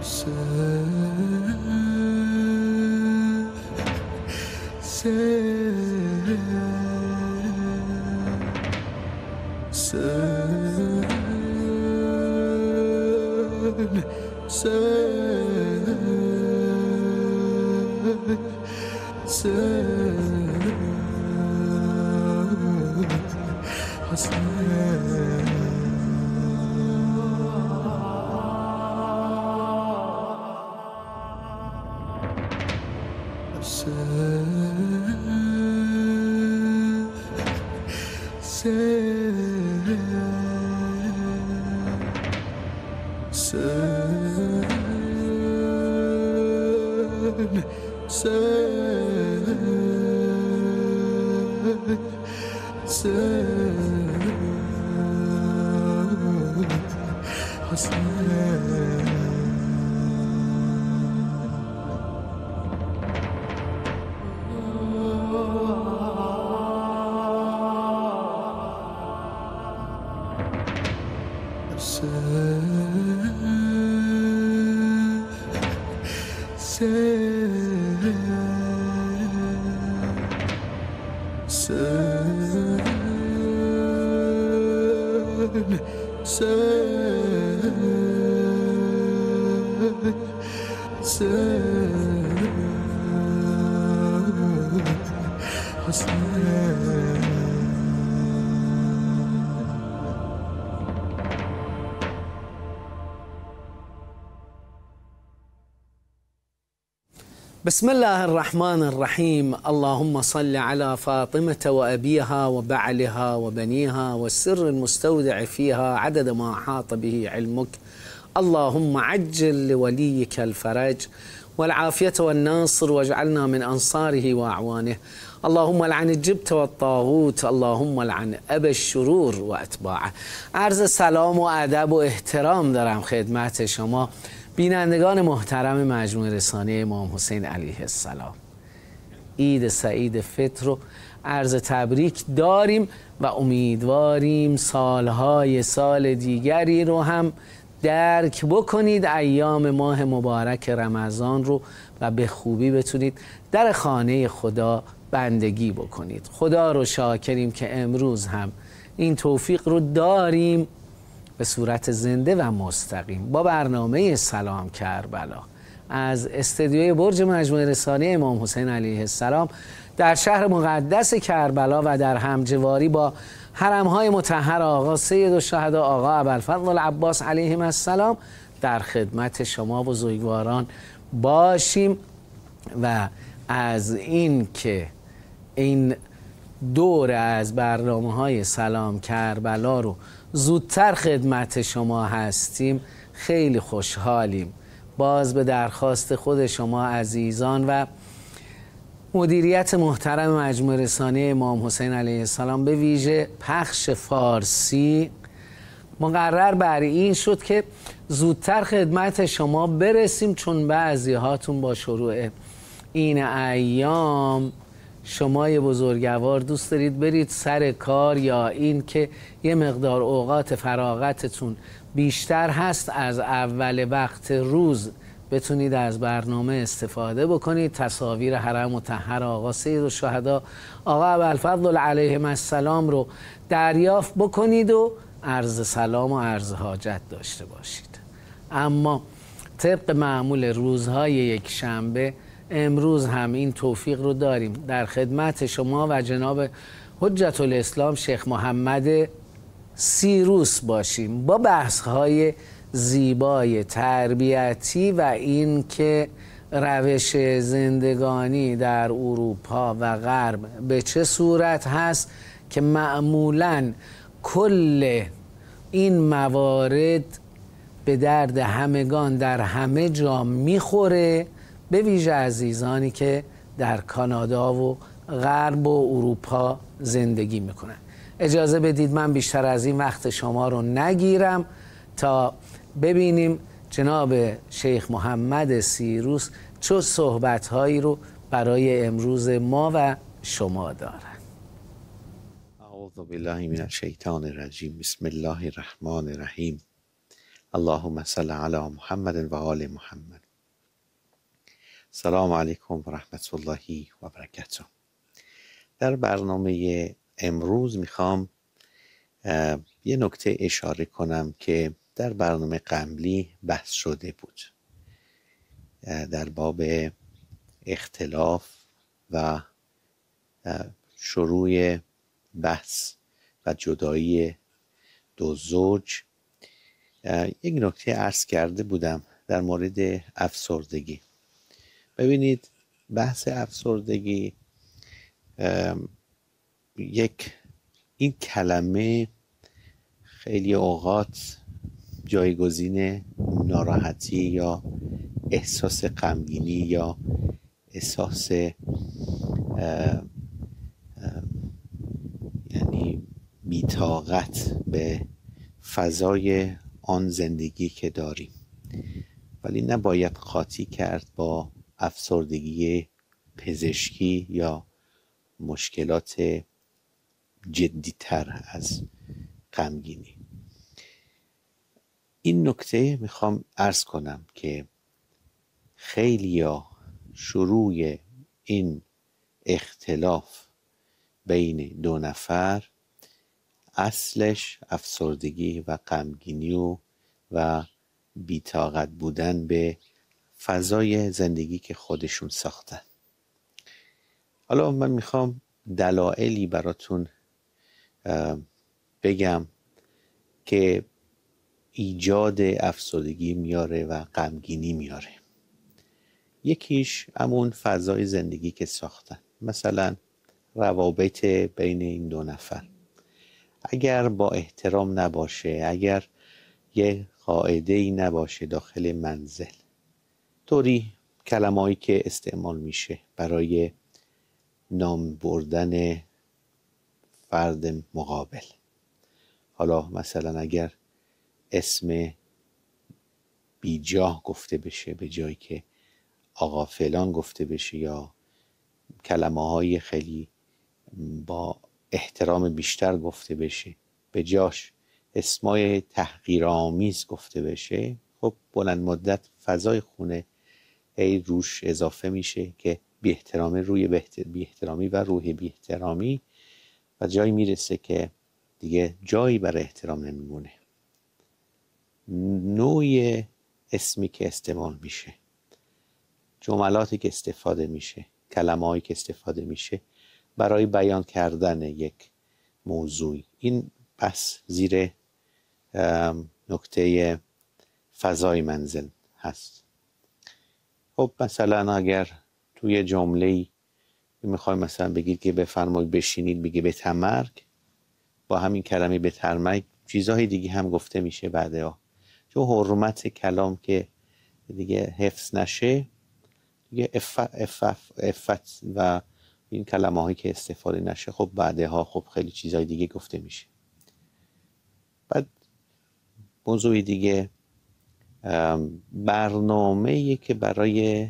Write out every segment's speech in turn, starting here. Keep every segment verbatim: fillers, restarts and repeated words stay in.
بسم الله الرحمن الرحيم. اللهم صل على فاطمة وأبيها وبعلها وبنيها والسر المستودع فيها عدد ما أحاط به علمك. اللهم عجل لوليك الفرج والعافية والناصر واجعلنا من أنصاره وأعوانه. اللهم لعن الجبت والطاغوت. اللهم لعن أبا الشرور وأتباعه. عرض سلام و ادب و احترام دارم خدمت شما بینندگان محترم مجموعه رسانی امام حسین علیه السلام. عید سعید فطر رو عرض تبریک داریم و امیدواریم سالهای سال دیگری رو هم درک بکنید، ایام ماه مبارک رمضان رو، و به خوبی بتونید در خانه خدا بندگی بکنید. خدا رو شاکریم که امروز هم این توفیق رو داریم به صورت زنده و مستقیم با برنامه سلام کربلا از استدیوی برج مجموعه رسانی امام حسین علیه السلام در شهر مقدس کربلا و در همجواری با حرمهای مطهر آقا سید الشهدا آقا ابوالفضل العباس علیهم السلام در خدمت شما بزرگواران باشیم و از این که این دور از برنامه‌های سلام کربلا رو زودتر خدمت شما هستیم خیلی خوشحالیم. باز به درخواست خود شما عزیزان و مدیریت محترم مجموعه رسانی امام حسین علیه السلام به ویژه پخش فارسی مقرر بر این شد که زودتر خدمت شما برسیم، چون بعضی هاتون با شروع این ایام شمای بزرگوار دوست دارید برید سر کار یا این که یه مقدار اوقات فراغتتون بیشتر هست، از اول وقت روز بتونید از برنامه استفاده بکنید، تصاویر حرم مطهر آقا سید الشهدا آقا ابوالفضل علیهم السلام رو دریافت بکنید و عرض سلام و عرض حاجت داشته باشید. اما طبق معمول روزهای یک شنبه امروز هم این توفیق رو داریم در خدمت شما و جناب حجت الاسلام شیخ محمد سیروس باشیم با بحث‌های زیبای تربیتی و این که روش زندگانی در اروپا و غرب به چه صورت هست که معمولاً کل این موارد به درد همگان در همه جا میخوره، به ویژه عزیزانی که در کانادا و غرب و اروپا زندگی میکنن. اجازه بدید من بیشتر از این وقت شما رو نگیرم تا ببینیم جناب شیخ محمد سیروس چه صحبت‌هایی رو برای امروز ما و شما دارن. اعوذ بالله من الشیطان الرجیم. بسم الله الرحمن الرحیم. اللهم صل علی محمد و آل محمد. سلام علیکم و رحمت الله و برکاته. در برنامه امروز میخوام یه نکته اشاره کنم که در برنامه قبلی بحث شده بود، در باب اختلاف و شروع بحث و جدایی دو زوج. یک نکته عرض کرده بودم در مورد افسردگی. ببینید، بحث افسردگی یک این کلمه خیلی اوقات جایگزین ناراحتی یا احساس غمگینی یا احساس اه اه یعنی بی‌طاقت به فضای آن زندگی که داریم، ولی نباید قاطی کرد با افسردگی پزشکی یا مشکلات جدی‌تر از غمگینی. این نکته میخوام عرض کنم که خیلیا شروع این اختلاف بین دو نفر اصلش افسردگی و غمگینی و, و بی‌طاقت بودن به فضای زندگی که خودشون ساختن. حالا من میخوام دلایلی براتون بگم که ایجاد افسردگی میاره و غمگینی میاره. یکیش همون فضای زندگی که ساختن، مثلا روابط بین این دو نفر اگر با احترام نباشه، اگر یه قاعده‌ای نباشه داخل منزل، طوری کلمه‌ای که استعمال میشه برای نام بردن فرد مقابل، حالا مثلا اگر اسم بیجاه گفته بشه به جایی که آقا فلان گفته بشه، یا کلمه های خیلی با احترام بیشتر گفته بشه به جاش اسمای تحقیرآمیز گفته بشه، خب بلند مدت فضای خونه ای روش اضافه میشه که بی احترامی روی بی احترامی و روح بی احترامی و جایی میرسه که دیگه جایی برای احترام نمیمونه. نوع اسمی که استعمال میشه، جملاتی که استفاده میشه، کلمه‌ای که استفاده میشه برای بیان کردن یک موضوعی، این بس زیر نکته فضای منزل هست. خب مثلا اگر توی جمله‌ای میخوای مثلا بگید که بفرمایید بشینید، بگی به تمرگ، با همین کلمه به تمرگ چیزهای دیگه هم گفته میشه بعدها، چون حرمت کلام که دیگه حفظ نشه دیگه افت, افت, افت و این کلمه هایی که استفاده نشه، خب بعدها خب خیلی چیزهای دیگه گفته میشه. بعد موضوع دیگه برنامه‌ای که برای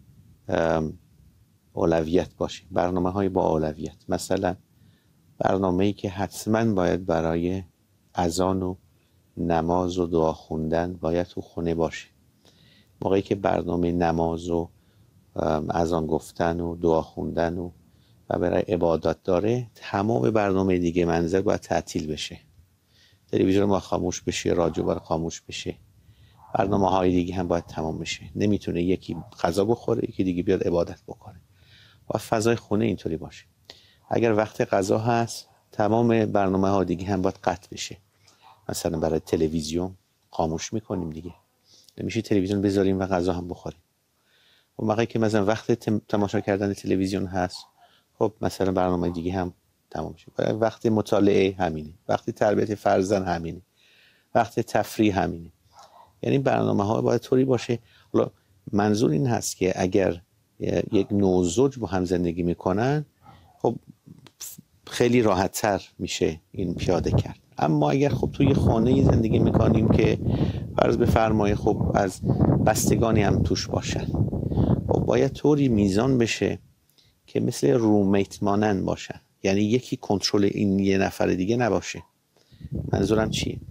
اولویت باشه، برنامه های با اولویت، مثلا برنامه‌ای که حتما باید برای اذان و نماز و دعا خوندن باید تو خونه باشه. موقعی که برنامه نماز و اذان گفتن و دعا خوندن و و برای عبادت داره، تمام برنامه دیگه منزل باید تعطیل بشه. تلویزیون باید خاموش بشه، رادیو باید خاموش بشه، برنامه های دیگه هم باید تمام بشه. نمیتونه یکی غذا بخوره یکی دیگه بیاد عبادت بکنه. و فضای خونه اینطوری باشه. اگر وقت غذا هست تمام برنامه ها دیگه هم باید قطع بشه. مثلا برای تلویزیون خاموش میکنیم دیگه، نمیشه تلویزیون بذاریم و غذا هم بخوریم. و موقعی که مثلا وقت تماشا کردن تلویزیون هست، خب مثلا برنامه دیگه هم تمام شد. وقت مطالعه همینه، وقت تربیت فرزند همینه، وقت تفریح همینه. یعنی برنامه ها باید طوری باشه. حالا منظور این هست که اگر یک نوزوج با هم زندگی میکنن، خب خیلی راحت تر میشه این پیاده کرد. اما اگر خب توی خانه زندگی میکنیم که فرض بفرمایید خب از بستگانی هم توش باشن، خب باید طوری میزان بشه که مثل رومیت مانند باشن، یعنی یکی کنترل این یه نفر دیگه نباشه. منظورم چیه؟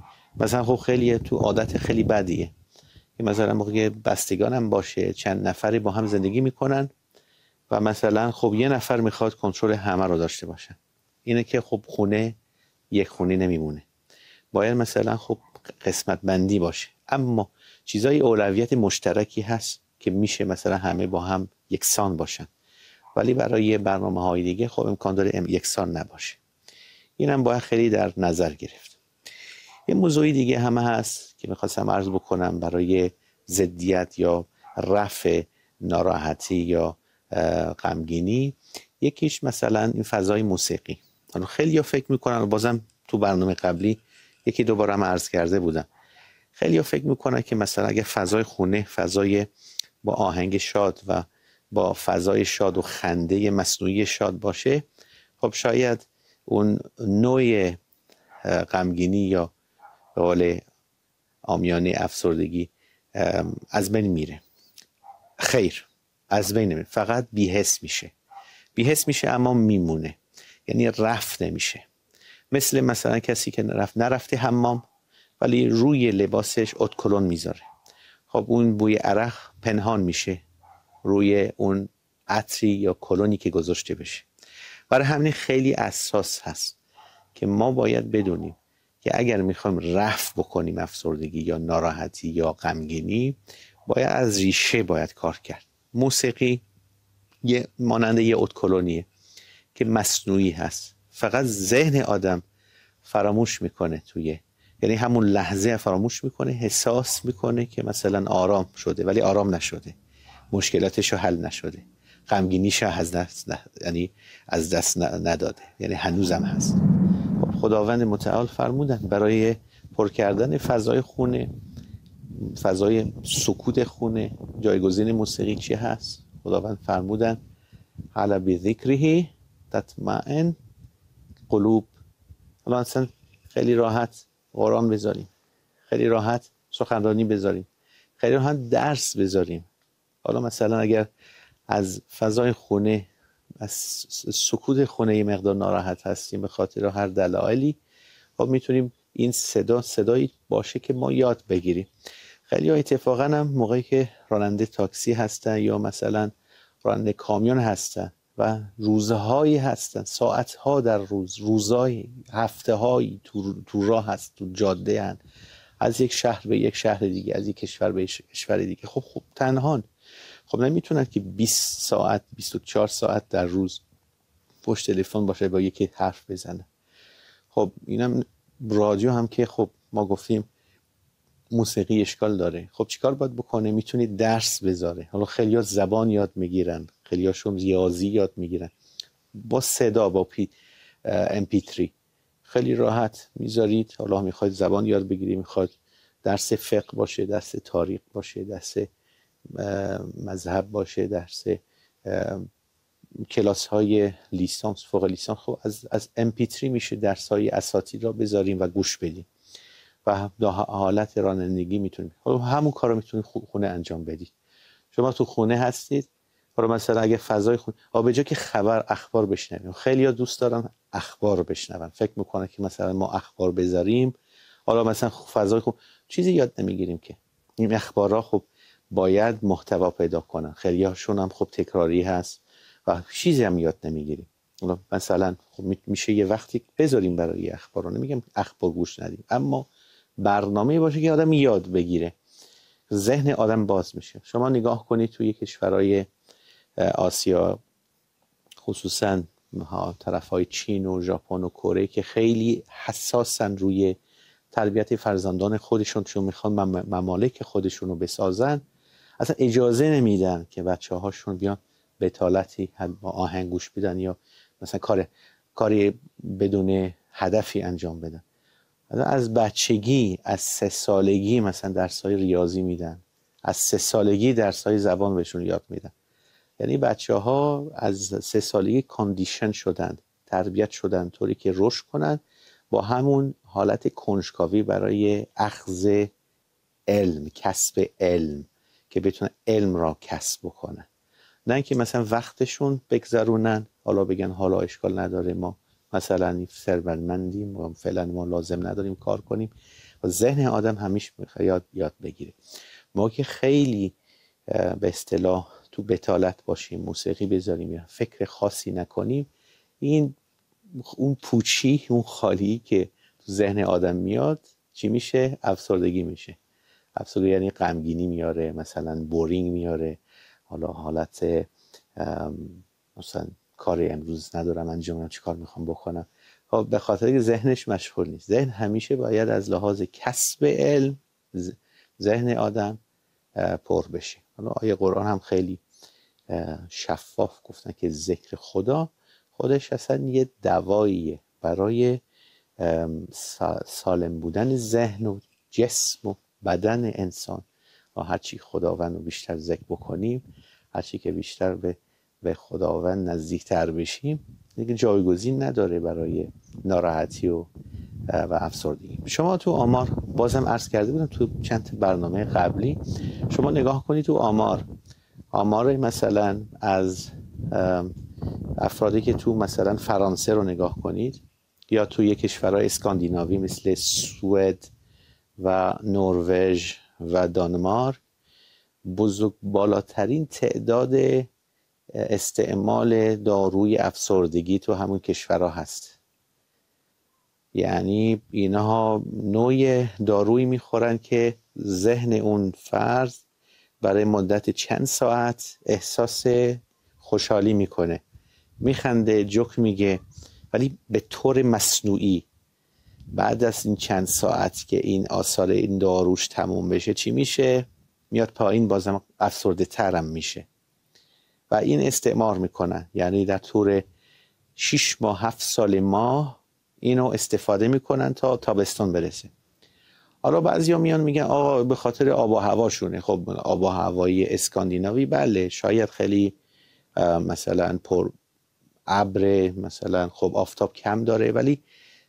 مثلا خب خیلی تو عادت خیلی بدیه که مثلا موقع بستگان هم باشه چند نفری با هم زندگی میکنن و مثلا خب یه نفر میخواد کنترل همه رو داشته باشن. اینه که خب خونه یک خونه نمیمونه، باید مثلا خب قسمت بندی باشه. اما چیزای اولویت مشترکی هست که میشه مثلا همه با هم یکسان باشن، ولی برای برنامه های دیگه خب امکان داره یکسان نباشه. اینم باید خیلی در نظر گرفت. یه موضوعی دیگه همه هست که میخواستم عرض بکنم برای ضدیت یا رفع ناراحتی یا غمگینی. یکیش مثلا این فضای موسیقی. حالا خیلی ها فکر میکنن، و بازم تو برنامه قبلی یکی دوباره هم عرض کرده بودم، خیلی ها فکر میکنن که مثلا اگه فضای خونه فضای با آهنگ شاد و با فضای شاد و خنده مصنوعی شاد باشه، خب شاید اون نوع غمگینی یا به قول عامیانه افسردگی از بین میره. خیر، از بین نمیره، فقط بی‌حس میشه. بی‌حس میشه اما میمونه، یعنی رفت نمیشه. مثل مثلا کسی که نرفت نرفته حمام ولی روی لباسش ادکلون میذاره، خب اون بوی عرق پنهان میشه روی اون عطری یا کلونی که گذاشته بشه. برای همین خیلی اساس هست که ما باید بدونیم که اگر میخوایم رفع بکنیم افسردگی یا ناراحتی یا غمگینی، باید از ریشه باید کار کرد. موسیقی یه مانند یه ادکلونیه که مصنوعی هست، فقط ذهن آدم فراموش میکنه توی، یعنی همون لحظه فراموش میکنه، احساس میکنه که مثلا آرام شده ولی آرام نشده، مشکلاتشو حل نشده، غمگینیشو از دست نه، یعنی از دست نداده، یعنی هنوزم هست. خداوند متعال فرمودن برای پر کردن فضای خونه، فضای سکوت خونه، جایگزین موسیقی چی هست؟ خداوند فرمودن علی بذکره تطمئن قلوب. حالا اصلا خیلی راحت قرآن بذاریم، خیلی راحت سخنرانی بذاریم، خیلی راحت درس بذاریم. حالا مثلا اگر از فضای خونه، از سکوت خونه یه مقدار ناراحت هستیم به خاطر هر دلایلی، خب میتونیم این صدا صدایی باشه که ما یاد بگیریم. خیلی ها اتفاقا هم موقعی که راننده تاکسی هستن یا مثلا راننده کامیون هستن و روزهایی هستن، ساعتها در روز، روزهای، هفتههایی تو, تو راه هست، تو جاده هن، از یک شهر به یک شهر دیگه، از یک کشور به یک کشور دیگه، خب خب تنهان، خب نمیتونن که بیست ساعت بیست و چهار ساعت در روز پشت تلفن باشه با یکی حرف بزنه. خب اینم رادیو هم که خب ما گفتیم موسیقی اشکال داره، خب چیکار باید بکنه؟ میتونید درس بذاره. حالا خیلی‌ها زبان یاد میگیرن، خیلی‌هاشون ریاضی یاد میگیرن با صدا، با پی ام پی تری خیلی راحت میذارید. حالا میخواید زبان یاد بگیرید، میخواید درس فقه باشه، درس تاریخ باشه، درس مذهب باشه، درس کلاس های لیسانس، فوق لیسانس، خب از از ام پی تری میشه درس های اساتید را بذاریم و گوش بدیم و در حالت رانندگی میتونیم همون کارو میتونید خونه انجام بدید. شما تو خونه هستید، حالا مثلا اگه فضای خونه به جای که خبر اخبار بشنویم، خیلی ها دوست دارن اخبار بشنون، فکر میکنه که مثلا ما اخبار بذاریم حالا مثلا فضای خونه چیزی یاد نمیگیریم که این اخبارها خب باید محتوا پیدا کنن. خیلی هاشون هم خب تکراری هست و چیزی هم یاد نمیگیریم. مثلا خب میشه یه وقتی بذاریم برای اخبار، نمیگم اخبار گوش ندیم، اما برنامه باشه که آدم یاد بگیره، ذهن آدم باز میشه. شما نگاه کنید توی کشورهای آسیا، خصوصا طرفای چین و ژاپن و کره که خیلی حساسن روی تربیت فرزندان خودشون، چون میخوان ممالک خودشون رو بسازن، اصلا اجازه نمیدن که بچه هاشون بیان بتالتی با آهنگ گوش بدن یا مثلا کار کاری بدون هدفی انجام بدن. از بچگی، از سه سالگی مثلا درس‌های ریاضی میدن، از سه سالگی درس‌های زبان بهشون یاد میدن. یعنی بچه ها از سه سالگی کاندیشن شدن، تربیت شدن طوری که رشد کنن با همون حالت کنجکاوی برای اخذ علم، کسب علم، که بتونن علم را کسب بکنن، نه اینکه مثلا وقتشون بگذرونن حالا بگن حالا اشکال نداره ما مثلا ثروتمندیم و فعلا ما لازم نداریم کار کنیم. ذهن آدم همیشه میخواد یاد, یاد بگیره. ما که خیلی به اصطلاح تو بتالت باشیم، موسیقی بذاریم یا فکر خاصی نکنیم، این اون پوچی، اون خالی که تو ذهن آدم میاد چی میشه؟ افسردگی میشه. افسردگی یعنی غمگینی میاره، مثلا بورینگ میاره، حالا حالت مثلا کاری امروز ندارم انجام بدم، چی کار میخوام بکنم. خب به خاطر که ذهنش مشغول نیست. ذهن همیشه باید از لحاظ کسب علم ذهن آدم پر بشه. حالا آیه قرآن هم خیلی شفاف گفتن که ذکر خدا خودش اصلا یه دواییه برای سالم بودن ذهن و جسم و بدن انسان. و هرچی خداوند رو بیشتر ذکر بکنیم، هرچی که بیشتر به به خداوند نزدیکتر بشیم، دیگه جایگزین نداره برای ناراحتی و و افسردگی. شما تو آمار، بازم عرض کرده بودم تو چند برنامه قبلی، شما نگاه کنید تو آمار آمار مثلا از افرادی که تو مثلا فرانسه رو نگاه کنید یا توی کشورهای اسکاندیناوی مثل سوئد و نروژ و دانمارک، بزرگ بالاترین تعداد استعمال داروی افسردگی تو همون کشورها هست. یعنی اینها نوع دارویی میخورن که ذهن اون فرد برای مدت چند ساعت احساس خوشحالی میکنه، میخنده، جوک میگه، ولی به طور مصنوعی. بعد از این چند ساعت که این آثار این داروش تموم بشه چی میشه؟ میاد پایین، بازم افسرده ترم میشه و این استعمار میکنن. یعنی در طور شش ماه هفت سال ماه اینو استفاده میکنن تا تابستون برسه. حالا بعضیا میان میگن آقا به خاطر آب و هواشونه. خب آب و هوایی اسکاندیناوی بله شاید خیلی مثلا پر ابر، مثلا خب آفتاب کم داره، ولی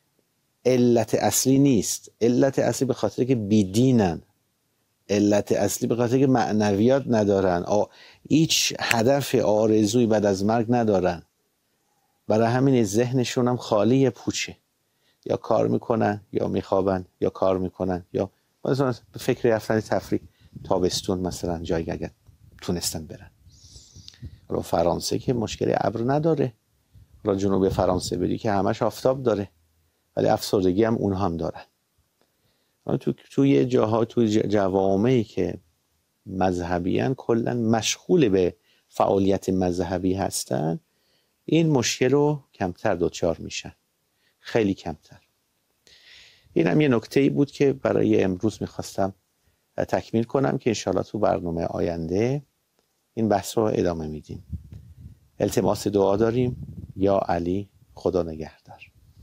علت اصلی نیست. علت اصلی به خاطر که بیدینن، علت اصلی به خاطر که معنویات ندارن، هیچ هدف آرزوی بعد از مرگ ندارن. برای همین ذهنشون هم خالی پوچه، یا کار میکنن یا میخوابن یا کار میکنن یا مثلا به فکر رفتن تفریح تابستون مثلا جایی اگر تونستن برن. رو فرانسه که مشکل ابر نداره، رو جنوب فرانسه بری که همش آفتاب داره، ولی افسردگی هم اونها هم دارن. تو توی جاها توی جوامعی که مذهبیان کلا مشغول به فعالیت مذهبی هستن، این مشکل رو کمتر دوچار میشن، خیلی کمتر. این هم یه نکته‌ای بود که برای امروز میخواستم تکمیل کنم که انشاءالله تو برنامه آینده این بحث رو ادامه میدیم. التماس دعا داریم. یا علی، خدا نگهدار.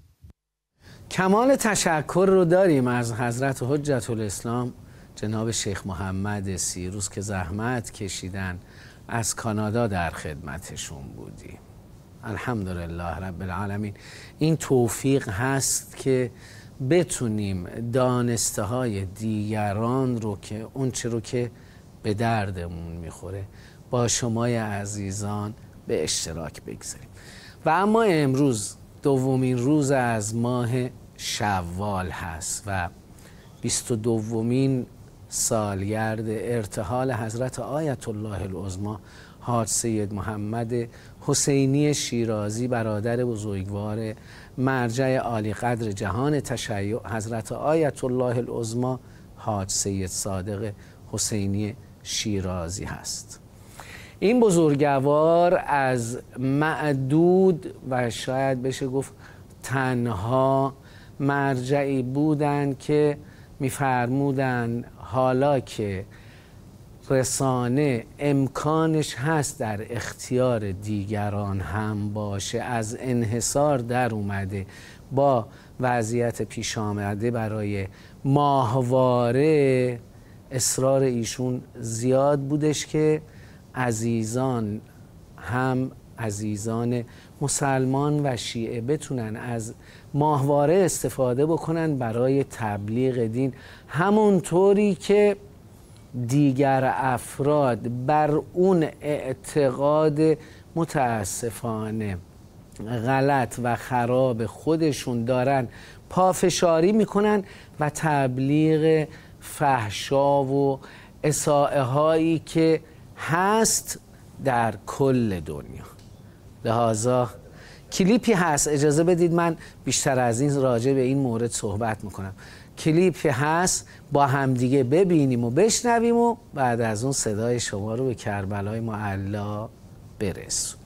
کمال تشکر رو داریم از حضرت حجت الاسلام جناب شیخ محمد سیروس که زحمت کشیدن، از کانادا در خدمتشون بودیم. الحمدلله رب العالمین. این توفیق هست که بتونیم دانسته های دیگران رو که اون چه رو که به دردمون میخوره با شمای عزیزان به اشتراک بگذاریم. و اما امروز دومین روز از ماه شوال هست و بیست و دومین سالگرد ارتحال حضرت آیت الله العظمی حاج سید محمد حسینی شیرازی، برادر بزرگوار مرجع عالی قدر جهان تشیع حضرت آیت الله العظمی حاج سید صادق حسینی شیرازی هست. این بزرگوار از معدود و شاید بشه گفت تنها مرجعی بودند که می‌فرمودند حالا که رسانه امکانش هست در اختیار دیگران هم باشه، از انحصار در اومده، با وضعیت پیش آمده برای ماهواره اصرار ایشون زیاد بودش که عزیزان هم عزیزان مسلمان و شیعه بتونن از ماهواره استفاده بکنن برای تبلیغ دین، همونطوری که دیگر افراد بر اون اعتقاد متاسفانه غلط و خراب خودشون دارن پافشاری میکنن و تبلیغ فحشا و اساءه هایی که هست در کل دنیا. لذا کلیپی هست، اجازه بدید من بیشتر از این راجع به این مورد صحبت میکنم. کلیپی هست، با همدیگه ببینیم و بشنویم و بعد از اون صدای شما رو به کربلای معلا برسونیم.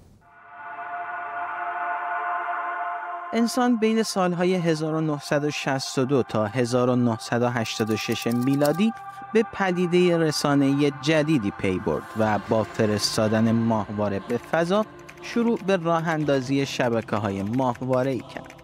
انسان بین سالهای هزار و نهصد و شصت و دو تا هزار و نهصد و هشتاد و شش میلادی به پدیده رسانه‌ای جدیدی پی برد و با فرستادن ماهواره به فضا شروع به راه اندازی شبکه‌های ماهواره‌ای کرد.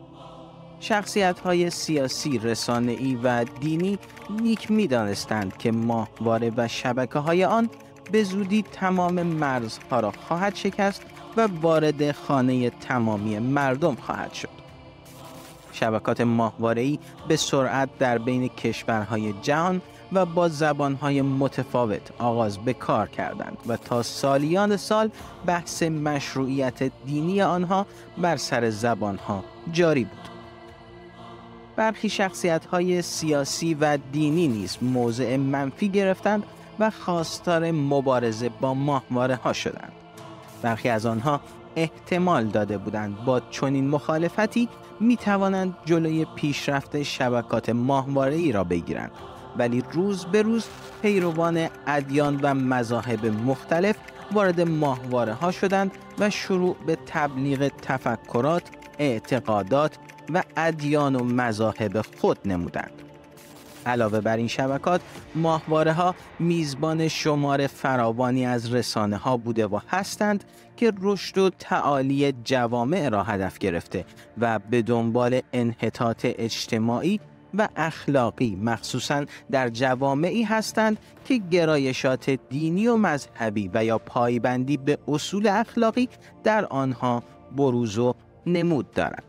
شخصیت‌های سیاسی، رسانه‌ای و دینی نیک می‌دانستند که ماهواره و شبکه‌های آن به زودی تمام مرزها را خواهد شکست و وارد خانه تمامی مردم خواهد شد. شبکات ماهواره‌ای به سرعت در بین کشورهای جهان و با زبانهای متفاوت آغاز به کار کردند و تا سالیان سال بحث مشروعیت دینی آنها بر سر زبانها جاری بود. برخی شخصیت‌های سیاسی و دینی نیز موضع منفی گرفتند و خواستار مبارزه با ماهواره‌ها شدند. برخی از آنها احتمال داده بودند با چنین مخالفتی می توانند جلوی پیشرفت شبکات ماهواره‌ای را بگیرند، ولی روز به روز پیروان ادیان و مذاهب مختلف وارد ماهواره‌ها شدند و شروع به تبلیغ تفکرات، اعتقادات و ادیان و مذاهب خود نمودند. علاوه بر این شبکات، ماهواره‌ها میزبان شمار فراوانی از رسانه‌ها بوده و هستند که رشد و تعالی جوامع را هدف گرفته و به دنبال انحطاط اجتماعی و اخلاقی، مخصوصاً در جوامعی هستند که گرایشات دینی و مذهبی و یا پایبندی به اصول اخلاقی در آنها بروز و نمود دارد.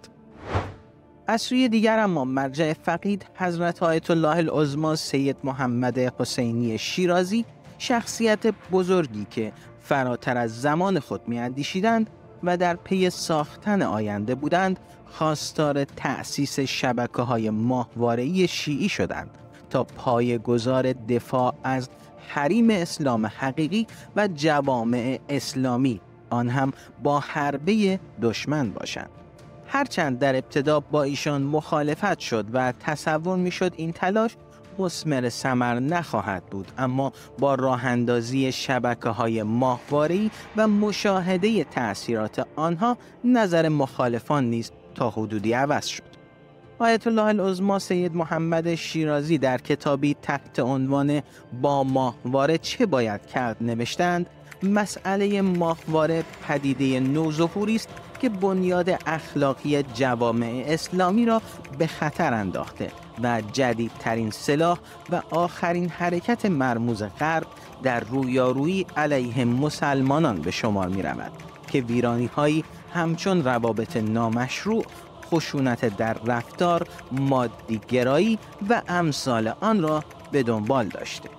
از سوی دیگر اما مرجع فقید حضرت آیت الله العظمی سید محمد حسینی شیرازی، شخصیت بزرگی که فراتر از زمان خود می‌اندیشیدند و در پی ساختن آینده بودند، خواستار تأسیس شبکه‌های ماهواره‌ای شیعی شدند تا پایه‌گذار دفاع از حریم اسلام حقیقی و جوامع اسلامی، آن هم با حربه دشمن باشند. هرچند در ابتدا با ایشان مخالفت شد و تصور میشد این تلاش مثمر ثمر نخواهد بود، اما با راه اندازی شبکه‌های ماهواره‌ای و مشاهده تأثیرات آنها نظر مخالفان نیز تا حدودی عوض شد. آیت الله العظمی سید محمد شیرازی در کتابی تحت عنوان با ماهواره چه باید کرد نوشتند: مسئله ماهواره پدیده نوظهوری است که بنیاد اخلاقی جوامع اسلامی را به خطر انداخته و جدیدترین سلاح و آخرین حرکت مرموز غرب در رویارویی علیه مسلمانان به شمار می رود که ویرانی‌هایی همچون روابط نامشروع، خشونت در رفتار، مادی‌گرایی و امثال آن را به دنبال داشته.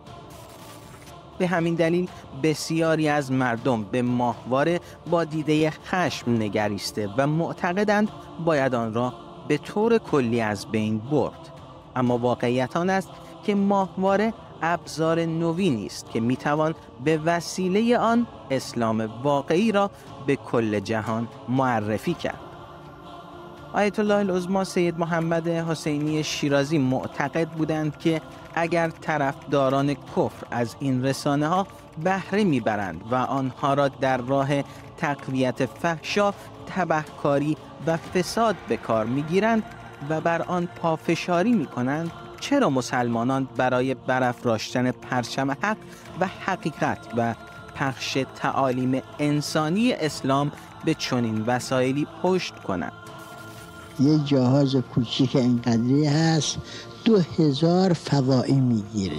به همین دلیل بسیاری از مردم به ماهواره با دیده خشم نگریسته و معتقدند باید آن را به طور کلی از بین برد. اما واقعیت آن است که ماهواره ابزار نوینی است که میتوان به وسیله آن اسلام واقعی را به کل جهان معرفی کرد. آیت الله العظمی سید محمد حسینی شیرازی معتقد بودند که اگر طرفداران کفر از این رسانه ها بهره میبرند و آنها را در راه تقویت فحشا، تبهکاری و فساد به کار میگیرند و بر آن پافشاری میکنند، چرا مسلمانان برای برافراشتن پرچم حق و حقیقت و پخش تعالیم انسانی اسلام به چنین وسایلی پشت کنند؟ یه جهاز کوچیک اینقدری هست، دو هزار فضایی میگیره،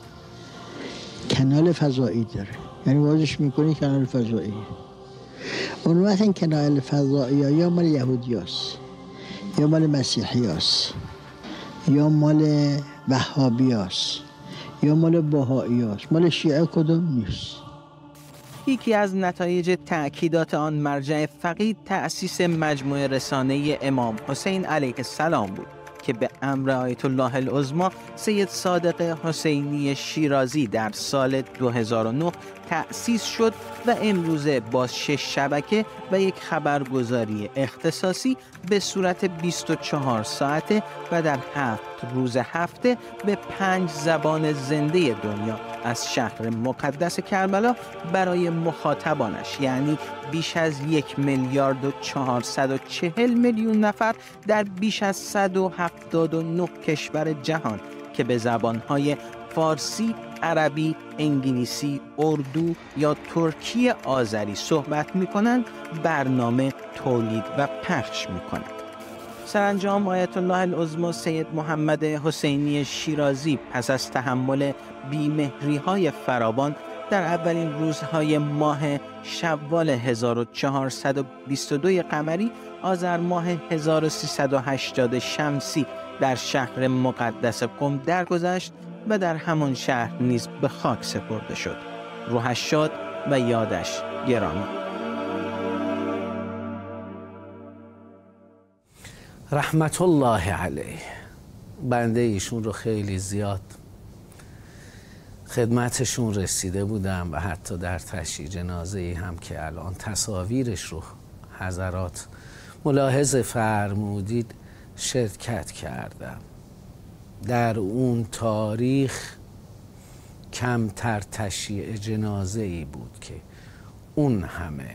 کانال فضایی داره، یعنی وازش میکنی کانال فضایی. اون وقت این کانال فضایی ها یا مال یهودی هست، یا مال مسیحی هست، یا مال وهابی هست، یا مال بهایی هست، مال شیعه کدوم نیست. یکی از نتایج تأکیدات آن مرجع فقید تأسیس مجموعه رسانه امام حسین علیه السلام بود که به امر آیت الله العظمی سید صادق حسینی شیرازی در سال دو هزار و نه تأسیس شد و امروزه با شش شبکه و یک خبرگزاری اختصاصی به صورت بیست و چهار ساعته و در هفت روز هفته به پنج زبان زنده دنیا از شهر مقدس کربلا برای مخاطبانش، یعنی بیش از یک میلیارد و چهارصد و چهل میلیون نفر در بیش از صد و هفتاد و نه کشور جهان که به زبانهای فارسی، عربی، انگلیسی، اردو یا ترکی آذری صحبت می‌کنند، برنامه تولید و پخش می‌کنند. سرانجام آیت الله العظمی سید محمد حسینی شیرازی پس از تحمل بیمهری‌های فراوان در اولین روزهای ماه شوال هزار و چهارصد و بیست و دو قمری آذر ماه هزار و سیصد و هشتاد شمسی در شهر مقدس قم درگذشت و در همان شهر نیز به خاک سپرده شد. روحش شاد و یادش گرامی. رحمت الله علیه. بنده ایشون رو خیلی زیاد خدمتشون رسیده بودم و حتی در تشییع جنازه‌ای هم که الان تصاویرش رو حضرات ملاحظه فرمودید شرکت کردم. در اون تاریخ کمتر تشییع جنازه‌ای بود که اون همه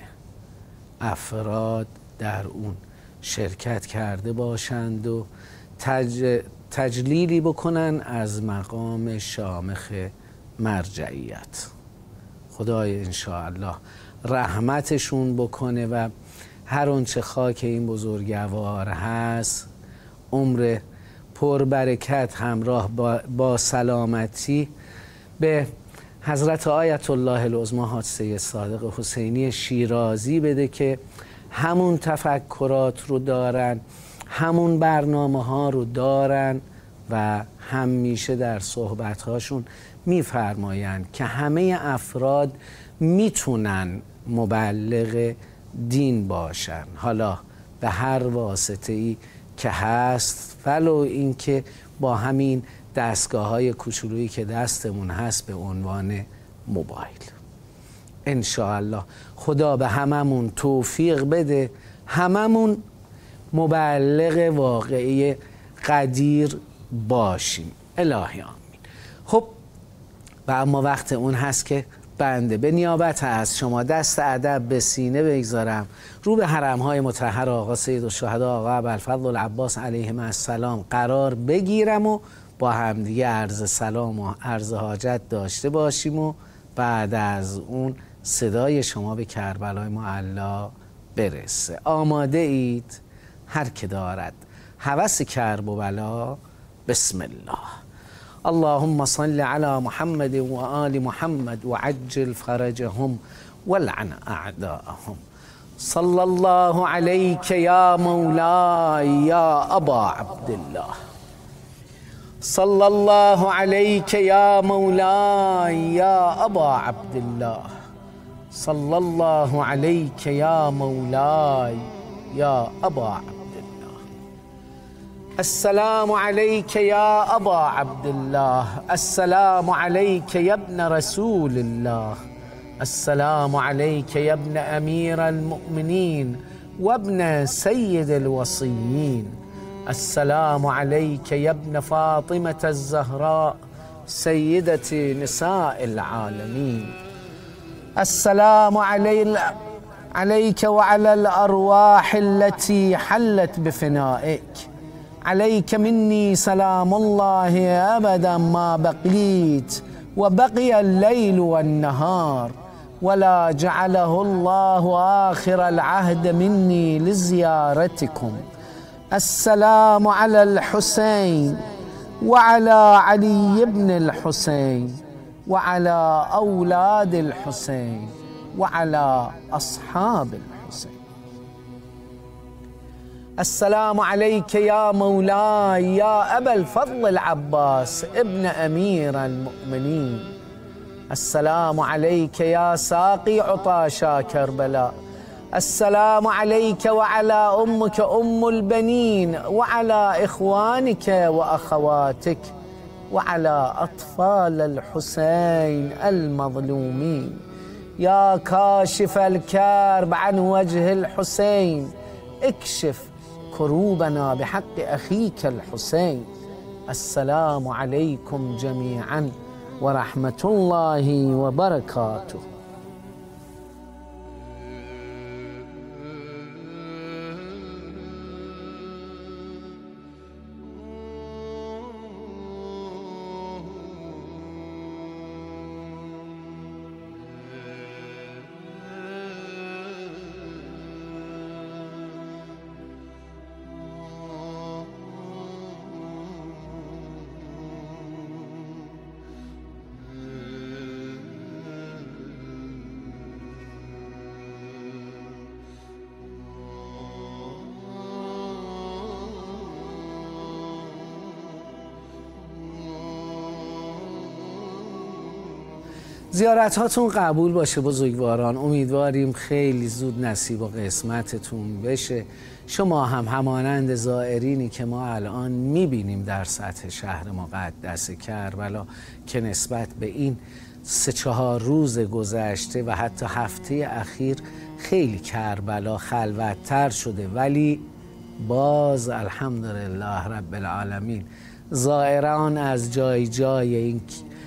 افراد در اون شرکت کرده باشند و تج... تجلیلی بکنن از مقام شامخ مرجعیت. خدای انشاءالله رحمتشون بکنه و هر اونچه خاک این بزرگوار هست عمر پربرکت همراه با, با سلامتی به حضرت آیت الله العظمی حادثه صادق حسینی شیرازی بده که همون تفکرات رو دارن، همون برنامه ها رو دارن و همیشه در صحبت هاشون میفرمایند که همه افراد میتونن مبلغ دین باشن، حالا به هر واسطه‌ای که هست، ولو اینکه با همین دستگاه های کوچولویی که دستمون هست به عنوان موبایل. انشاءالله خدا به هممون توفیق بده، هممون مبلغ واقعی قدیر باشیم. الهی آمین. خب و اما وقت اون هست که بنده به نیابت از شما دست ادب به سینه بگذارم، رو به حرمهای مطهر آقا سید الشهدا آقا ابوالفضل العباس علیهم السلام قرار بگیرم و با همدیگه عرض سلام و عرض حاجت داشته باشیم و بعد از اون صدای شما به کربلای معلا برسه. آماده اید؟ هر که دارد هوس کرب و بلا بسم الله. اللهم صل على محمد و آل محمد و عجل فرجهم ولعن اعداءهم. صلی الله علیک یا مولاي یا ابا عبدالله. صلی الله علیک یا مولاي یا ابا عبدالله. صلی الله علیک یا مولاي یا ابا عبدالله. السلام عليك يا أبا عبد الله. السلام عليك يا ابن رسول الله. السلام عليك يا ابن أمير المؤمنين وابن سيد الوصيين. السلام عليك يا ابن فاطمة الزهراء سيدة نساء العالمين. السلام علي عليك وعلى الأرواح التي حلت بفنائك. عليك مني سلام الله أبدا ما بقيت وبقي الليل والنهار، ولا جعله الله آخر العهد مني لزيارتكم. السلام على الحسين وعلى علي بن الحسين وعلى أولاد الحسين وعلى أصحاب الحسين. السلام عليك يا مولاي يا أبا الفضل العباس ابن أمير المؤمنين. السلام عليك يا ساقي عطاشا كربلاء. السلام عليك وعلى أمك أم البنين وعلى إخوانك وأخواتك وعلى أطفال الحسين المظلومين. يا كاشف الكرب عن وجه الحسين اكشف كروبنا بحق أخيك الحسين. السلام عليكم جميعا ورحمة الله وبركاته. زیارت هاتون قبول باشه بزرگواران. امیدواریم خیلی زود نصیب و قسمتتون بشه. شما هم همانند زائرینی که ما الان میبینیم در سطح شهر مقدس کربلا که نسبت به این سه چهار روز گذشته و حتی هفته اخیر خیلی کربلا خلوت‌تر شده، ولی باز الحمدلله رب العالمین زائران از جای جای این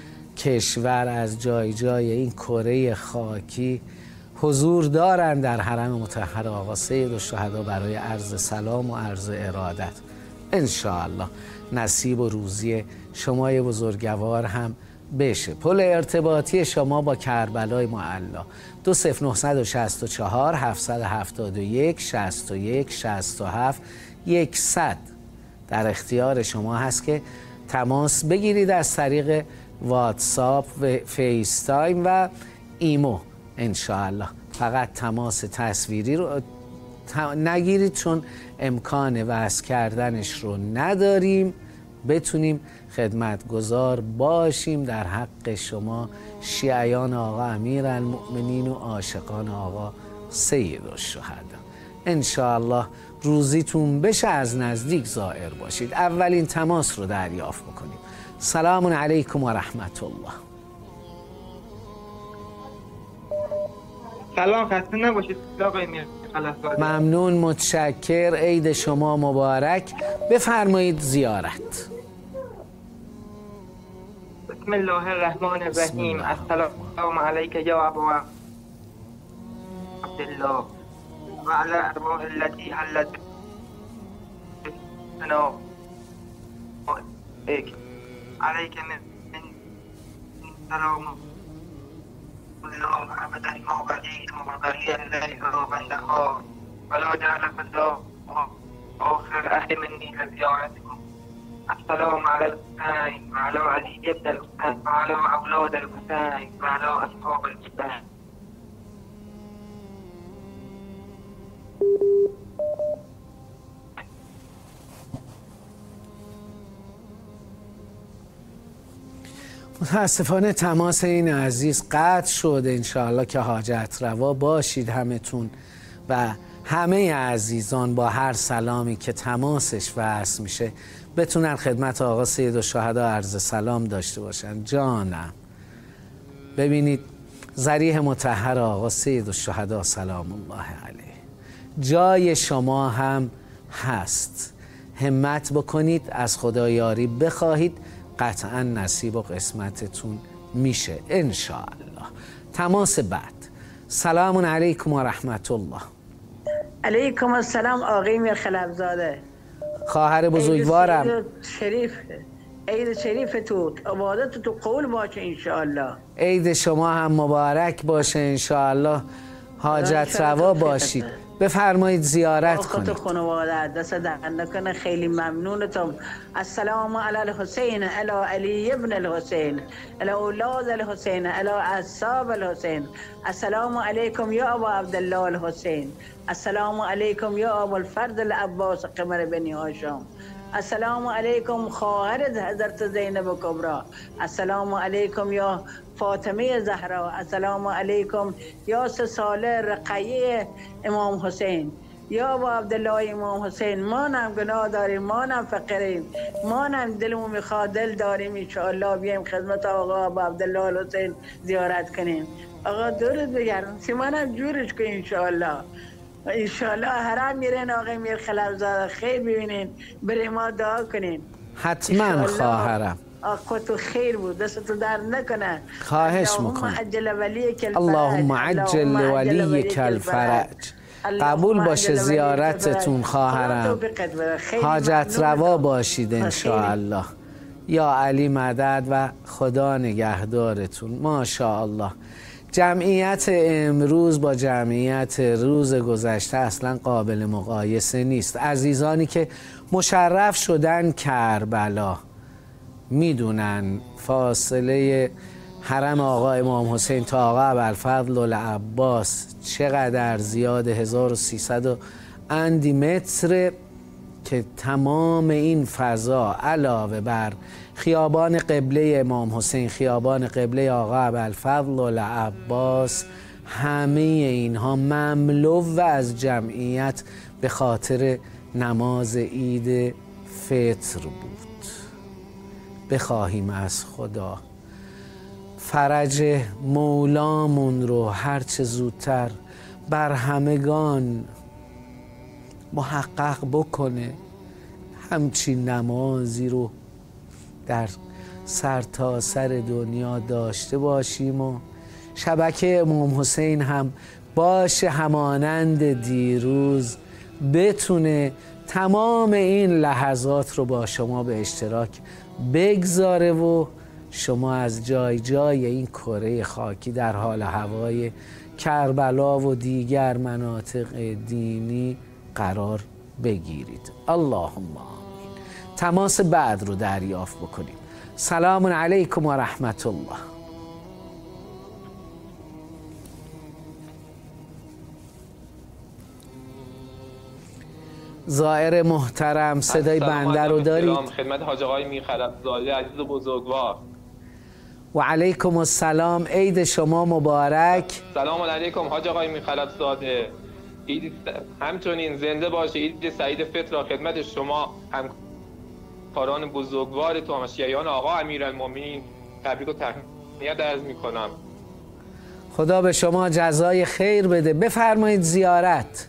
کشور، از جای جای این کره خاکی حضور دارند در حرم مطهر آقا سید الشهدا برای عرض سلام و عرض ارادت. انشاءالله نصیب و روزی شمای بزرگوار هم بشه. پل ارتباطی شما با کربلای معلا دو صفر نه شش چهار هفت هفت یک شصت و یک شصت و هفت صصد در اختیار شما هست که تماس بگیرید از طریق واتساپ و فیس تایم و ایمو. انشاءالله فقط تماس تصویری رو نگیرید چون امکان وصل کردنش رو نداریم، بتونیم خدمتگزار باشیم در حق شما شیعیان آقا امیرالمؤمنین و عاشقان آقا سید الشهدا. انشاءالله روزیتون بشه از نزدیک زائر باشید. اولین تماس رو دریافت بکنید. سلام علیکم و رحمت الله. سلام، خسته نباشید آقای میر خلف‌زاده. ممنون، متشکر. عید شما مبارک. بفرمایید زیارت. بسم الله الرحمن الرحیم. السلام علیک یا ابا عبدالله و علی ارواح التي حلت بنا عليك من سلام الله ابدا ما بقيت وبقي الليل والنهار ولا جعلك الله اخر اهل مني لزيارتكم. السلام على الحسين وعلى علي بن الحسين وعلى اولاد الحسين وعلى اصحاب الحسين. متاسفانه تماس این عزیز قطع شد. انشاءالله که حاجت روا باشید همتون و همه عزیزان با هر سلامی که تماسش وصل میشه بتونن خدمت آقا سید الشهدا عرض سلام داشته باشن. جانم ببینید ضریح مطهر آقا سید الشهدا سلام الله علیه جای شما هم هست. همت بکنید، از خدا یاری بخواهید، قطعا نصیب و قسمتتون میشه انشاءالله. تماس بعد. سلام علیکم و رحمت الله. علیکم السلام آقای میر خلف‌زاده. خواهر بزرگوارم. عید شریف عید شریف تو عبادت تو قول باشه انشاءالله. عید شما هم مبارک باشه انشاءالله. حاجت روا باشید. بفرمایید زیارت کنید. آقا تو خانواده دست در نکنه. خیلی ممنونتم. السلام علی الحسین علی علی ابن الحسین علی اولاد الحسین علی اصحاب الحسین. السلام علیکم یا ابا عبدالله الحسین. السلام علیکم یا ابو الفرد العباس قمر بنی هاشم. السلام علیکم خواهر حضرت زینب کبرا، السلام علیکم یا فاطمه زهرا، السلام علیکم یا سه ساله رقیه امام حسین، یا با عبدالله امام حسین. ما نم گناه داریم، ما نم فقیریم، ما نم دلمون میخواد دل داریم انشاءالله بیایم خدمت آقا با عبدالله حسین زیارت کنیم. آقا درود بگردم سیمان هم جورش کن انشاءالله. انشاءالله حرم میرین آقای میر خلفزاده خیر ببینین، برای ما دعا کنین. حتما خواهرم. آقا تو خیر بود، دستتو در نکنه. خواهش میکنم. اللهم عجل ولیک الفرج. قبول باشه زیارتتون خواهرم، حاجت روا باشید انشاءالله. یا علی مدد و خدا نگهدارتون. ماشاءالله. جمعیت امروز با جمعیت روز گذشته اصلا قابل مقایسه نیست. عزیزانی که مشرف شدن کربلا میدونن فاصله حرم آقا امام حسین تا آقا ابوالفضل العباس چقدر زیاد، هزار و سیصد و اندی متر، که تمام این فضا علاوه بر خیابان قبله امام حسین، خیابان قبله آقا ابوالفضل العباس، همه اینها مملو از جمعیت به خاطر نماز عید فطر بود. بخواهیم از خدا فرج مولامون رو هرچه زودتر بر همگان محقق بکنه، همچین نمازی رو در سرتاسر دنیا داشته باشیم و شبکه امام حسین هم باشه همانند دیروز بتونه تمام این لحظات رو با شما به اشتراک بگذاره و شما از جای جای این کره خاکی در حال هوای کربلا و دیگر مناطق دینی قرار بگیرید. اللهم آمین. تماس بعد رو دریافت بکنیم. سلام علیکم و رحمت الله. زائر محترم صدای بنده رو دارید؟ خدمت حاج آقای میرخلفزاده عزیز و بزرگوار. و علیکم السلام، عید شما مبارک. سلام علیکم حاج آقای میرخلفزاده، عید همچنین زنده باشه. عید سعید فطر را خدمت شما همکاران بزرگوارتون و شیعیان آقا امیرالمومنین تبریک و تهنیت عرض میکنم. خدا به شما جزای خیر بده. بفرمایید زیارت.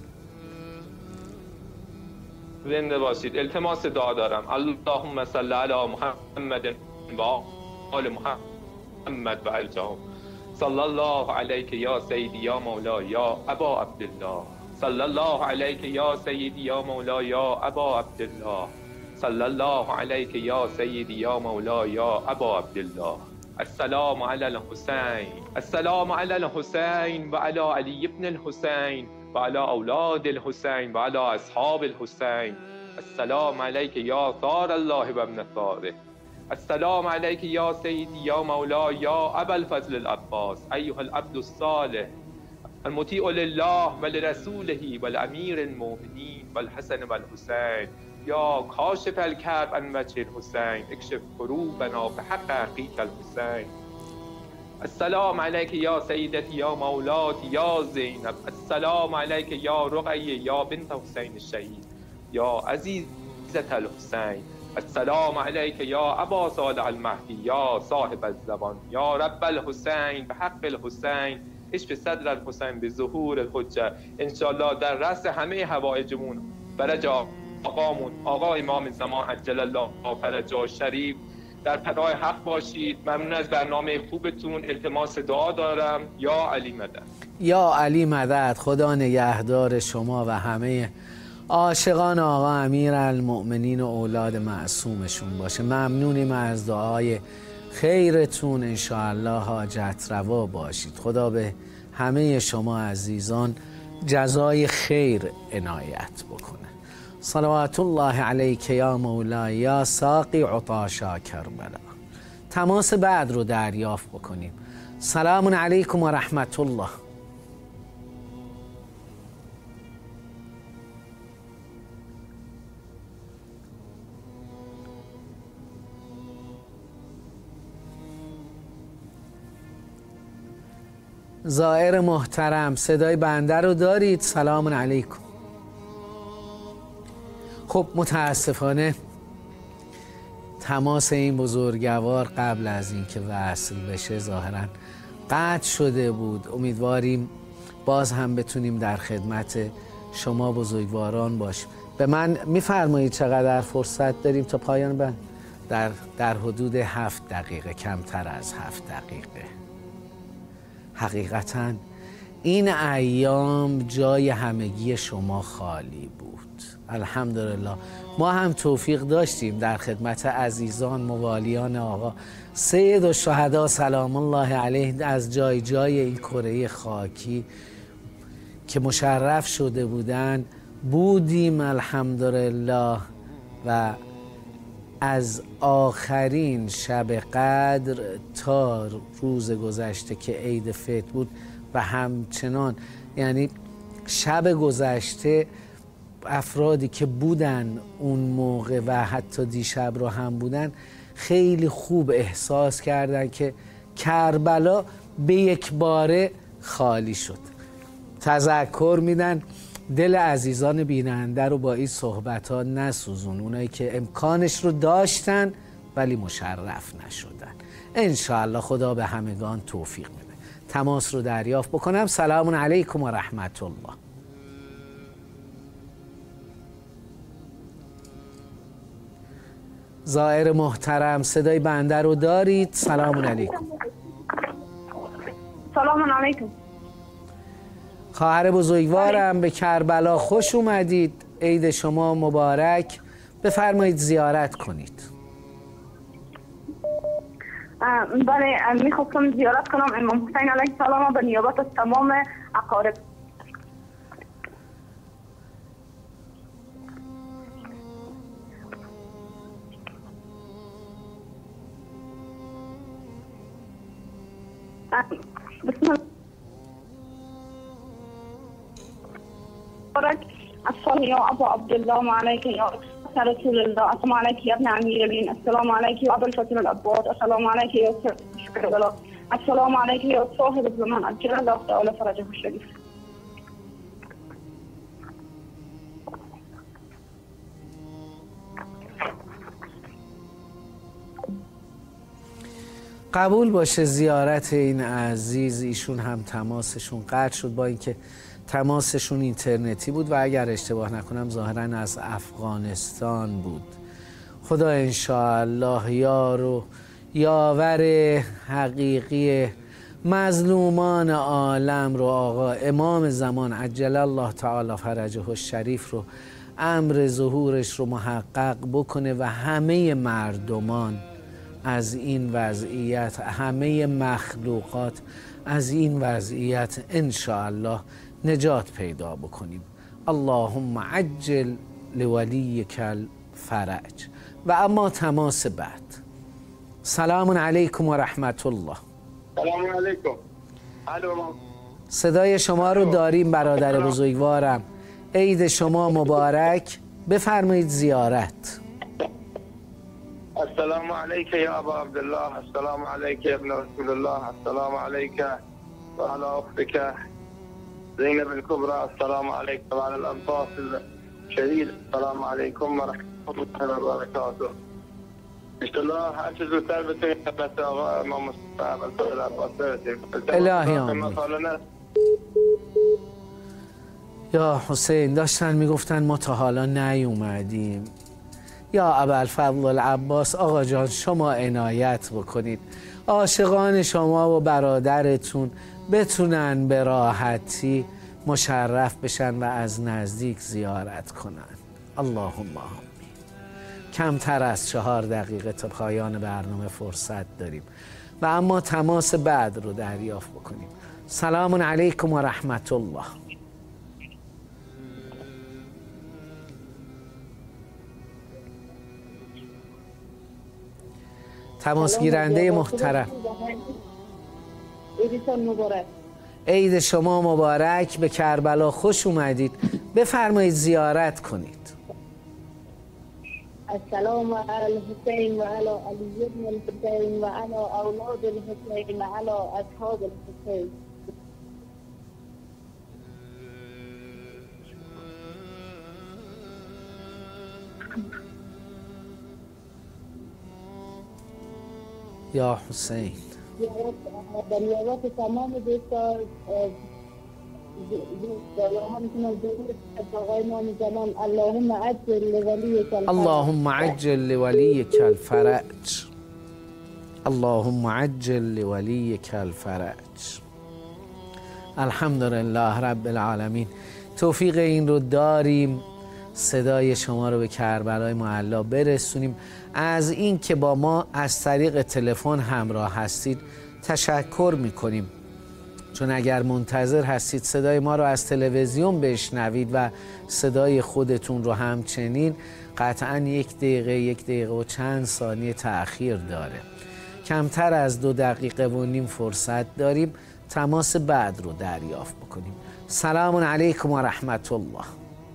زنده باشید. التماس دعا دارم. اللهم صل علی محمد و آل محمد و الجام. صلی الله علیک یا سیدی یا مولا یا ابا عبدالله. صلی الله علیک یا سیدی یا مولا یا ابا عبدالله. صلی الله علیک یا سیدی یا مولا یا ابا عبدالله. السلام علی الحسین، السلام علی الحسین و علی علی ابن الحسین و علی اولاد الحسین و علی اصحاب الحسین. السلام علیک یا ثار الله و ابن ثاره. السلام علیک یا سیدی یا مولا یا ابا الفضل العباس ایها العبد الصالح المطیع لله و لرسوله و لامیر المؤمنین و الحسن و الحسین. یا کاشف الکرب عن وجه الحسین اکشف کروبنا بحق اخیک الحسین. السلام علیک یا سیدتی یا مولاتی یا زینب. السلام علیک یا رقیه یا بنت حسین الشهید یا عزیزة الحسین. السلام علیک یا ابا صالح المهدی یا صاحب الزبان یا رب الحسین بحق الحسین اشف صدر الحسین به ظهور الحجه. انشاءالله در رأس همه حوائجمون فرج آقامون آقا امام زمان عجل الله فرجه شریف در پناه حق باشید. ممنون از برنامه خوبتون. التماس دعا دارم. یا علی مدد. یا علی مدد. خدا نگهدار شما و همه عاشقان آقا امیرالمؤمنین و اولاد معصومشون باشه. ممنونیم از دعای خیرتون. انشاءالله حاجت روا باشید. خدا به همه شما عزیزان جزای خیر عنایت بکنه. صلوات الله علیک یا مولای یا ساقی عطاشا کربلا. تماس بعد رو دریافت بکنیم. سلام علیکم و رحمت الله. زائر محترم صدای بنده رو دارید؟ سلام علیکم. خب متاسفانه تماس این بزرگوار قبل از اینکه وصل بشه ظاهراً قطع شده بود. امیدواریم باز هم بتونیم در خدمت شما بزرگواران باشیم. به من میفرمایید چقدر فرصت داریم تا پایان بند؟ در, در حدود هفت دقیقه، کمتر از هفت دقیقه. حقیقتاً این ایام جای همگی شما خالی بود. الحمدلله ما هم توفیق داشتیم در خدمت عزیزان موالیان آقا سید الشهدا سلام الله علیه از جای جای این کره خاکی که مشرف شده بودن بودیم الحمدلله. و از آخرین شب قدر تا روز گذشته که عید فطر بود و همچنان یعنی شب گذشته افرادی که بودن اون موقع و حتی دیشب رو هم بودن خیلی خوب احساس کردن که کربلا به یک باره خالی شد. تذکر میدن دل عزیزان بیننده رو با این صحبت ها نسوزون، اونایی که امکانش رو داشتن ولی مشرف نشدن. انشاءالله خدا به همگان توفیق میده. تماس رو دریافت بکنم. سلام علیکم و رحمت الله. زائر محترم صدای بنده رو دارید؟ سلام علیکم. سلام علیکم. خواهر بزرگوارم به کربلا خوش اومدید. عید شما مبارک. بفرمایید زیارت کنید. بله میخواستم زیارت کنم امام حسین علیه السلام به نیابت از تمام اقارب. بسم الله السلام يا ابو عبد الله وعليك يا رسول الله. السلام عليك يا ابن امير الدين. السلام عليك يا ابو الفتح العباد. السلام عليك يا شكر الله. السلام عليك يا صاحب الزمان اجل الله تعالى فرجه الشريف. قبول باشه زیارت این عزیز. ایشون هم تماسشون قطع شد با اینکه تماسشون اینترنتی بود و اگر اشتباه نکنم ظاهراً از افغانستان بود. خدا انشاءالله یار و یاور حقیقی مظلومان عالم رو آقا امام زمان عجل الله تعالی فرجه الشریف رو امر ظهورش رو محقق بکنه و همه مردمان از این وضعیت، همه مخلوقات از این وضعیت انشاءالله نجات پیدا بکنیم. اللهم عجل لولیک الفرج. و اما تماس بعد. سلام علیکم و رحمت الله. سلام علیکم. صدای شما رو داریم برادر بزرگوارم. عید شما مبارک. بفرمایید زیارت. السلام علیک یا ابا عبدالله. السلام علیک ابن رسول الله. السلام علیک و علی اختک زینب الكبرى. السلام علیکم و علی الانفاس الشدید. السلام علیکم و رحمت الله و برکاته. انشاءالله هر چه زودتر بتونیم خدمت آقا امام مصطفی علیه العباس برسیم. الهی آمین. یا حسین داشتن میگفتن ما تا حالا نیومدیم. یا ابوالفضل العباس آقا جان شما عنایت بکنید عاشقان شما و برادرتون بتونن به راحتی مشرف بشن و از نزدیک زیارت کنن. اللهم آمین. کمتر از چهار دقیقه تا پایان برنامه فرصت داریم و اما تماس بعد رو دریافت بکنیم. سلام علیکم و رحمت الله. تماس گیرنده محترم عید شما مبارک. به کربلا خوش اومدید. بفرمایید زیارت کنید. السلام علی الحسین و علی علی بن الحسین و علی اولاد الحسین و علی اصحاب الحسین. یا حسین. در یادت تمام دوستان اللهم عجل لوليك الفرج اللهم عجل لوليك الفرج اللهم عجل لوليك الفرج. الحمدلله رب العالمین. توفیق این رو داریم صدای شما رو به کربلای معلا برسونیم. از این که با ما از طریق تلفن همراه هستید تشکر میکنیم، چون اگر منتظر هستید صدای ما رو از تلویزیون بشنوید و صدای خودتون رو همچنین، قطعا یک دقیقه یک دقیقه و چند ثانیه تأخیر داره. کمتر از دو دقیقه و نیم فرصت داریم تماس بعد رو دریافت بکنیم. سلام علیکم و رحمت الله.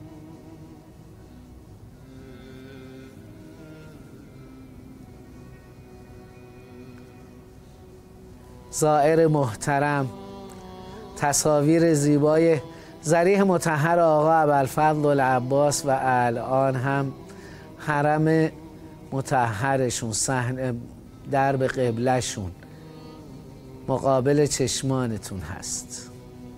زائر محترم، تصاویر زیبای ضریح مطهر آقا ابوالفضل العباس و الان هم حرم مطهرشون، صحن درب قبلشون مقابل چشمانتون هست.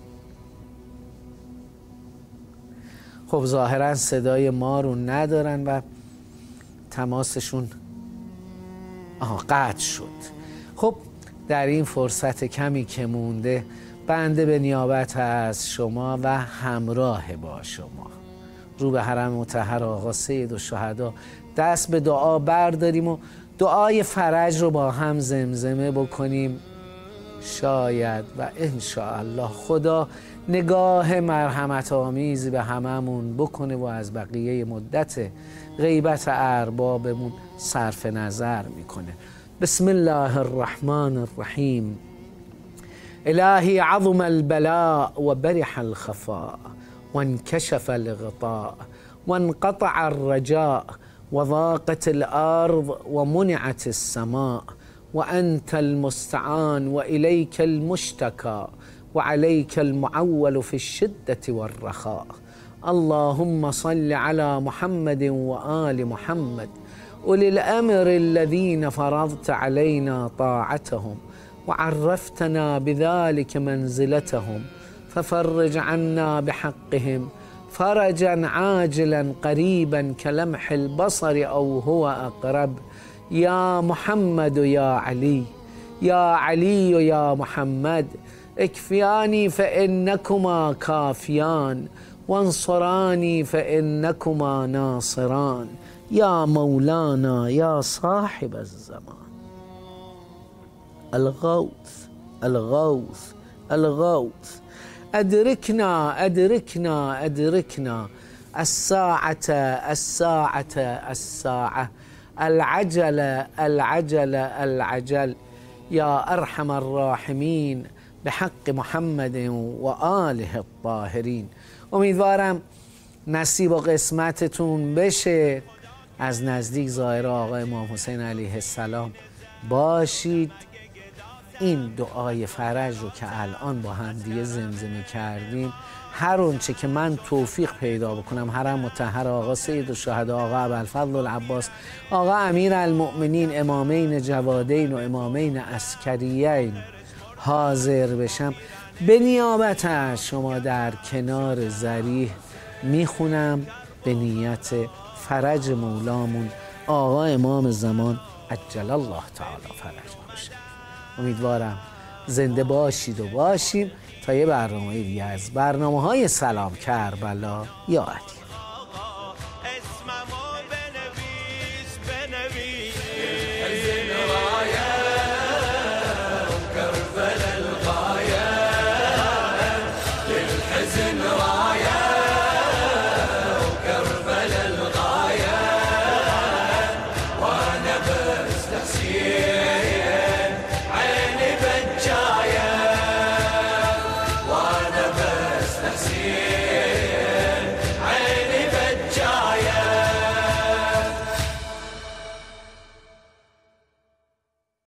خب ظاهرا صدای ما رو ندارن و تماسشون آها قطع شد. خب در این فرصت کمی که مونده بنده به نیابت از شما و همراه با شما رو به حرم مطهر آقا سید الشهدا دست به دعا برداریم و دعای فرج رو با هم زمزمه بکنیم. شاید و انشاءالله خدا نگاه مرحمت آمیزی به هممون بکنه و از بقیه مدت غیبت اربابمون صرف نظر میکنه. بسم الله الرحمن الرحیم. الهی عظم البلاء و برح الخفاء وانكشف الغطاء وانقطع الرجاء وضاقت الأرض ومنعت السماء وأنت المستعان وإليك المشتكى وعليك المعول في الشدة والرخاء. اللهم صل على محمد وآل محمد أولي الأمر الذين فرضت علينا طاعتهم وعرفتنا بذلك منزلتهم ففرج عنا بحقهم فرجا عاجلا قريبا كلمح البصر أو هو أقرب. يا محمد يا علي يا علي يا محمد اكفياني فإنكما كافيان وانصراني فإنكما ناصران. يا مولانا يا صاحب الزمان الغوث الغوث الغوث. أدركنا أدركنا أدركنا الساعة الساعة الساعة العجل العجل العجل. يا أرحم الراحمين بحق محمد و آله الطاهرین. امیدوارم نصیب و قسمتتون بشه از نزدیک زائر آقا امام حسین علیه السلام باشید. این دعای فرج رو که الان با هم دیگه زمزمه کردیم، هر اونچه که من توفیق پیدا بکنم حرم مطهر آقا سید الشهدا آقا ابوالفضل العباس آقا امیر المؤمنین امامین جوادین و امامین عسکریین حاضر بشم، به نیابت از شما در کنار ضریح میخونم به نیت فرج مولامون آقا امام زمان عجل الله تعالی فرج باشه. امیدوارم زنده باشید و باشیم تا یه برنامه دیگه از برنامه های سلام کربلا یا علی.